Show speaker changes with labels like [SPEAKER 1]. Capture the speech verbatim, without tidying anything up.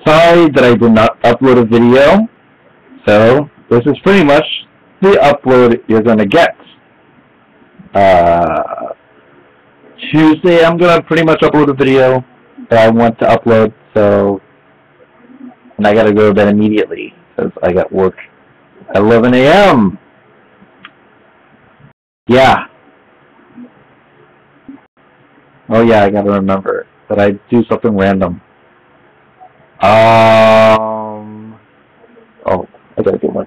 [SPEAKER 1] Sorry that I did not upload a video, so this is pretty much the upload you're gonna get. Uh, Tuesday I'm gonna pretty much upload a video that I want to upload, so, and I gotta go to bed immediately, because I got work at eleven A M Yeah. Oh yeah, I gotta remember that I do something random. Um. Oh, I gotta get one.